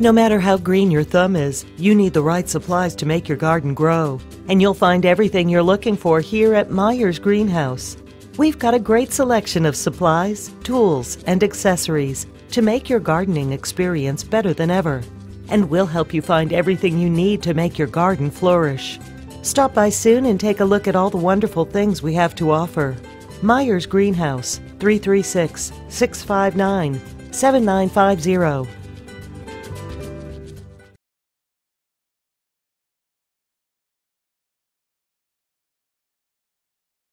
No matter how green your thumb is, you need the right supplies to make your garden grow. And you'll find everything you're looking for here at Meyer's Greenhouse. We've got a great selection of supplies, tools, and accessories to make your gardening experience better than ever. And we'll help you find everything you need to make your garden flourish. Stop by soon and take a look at all the wonderful things we have to offer. Meyer's Greenhouse, 336-659-7950.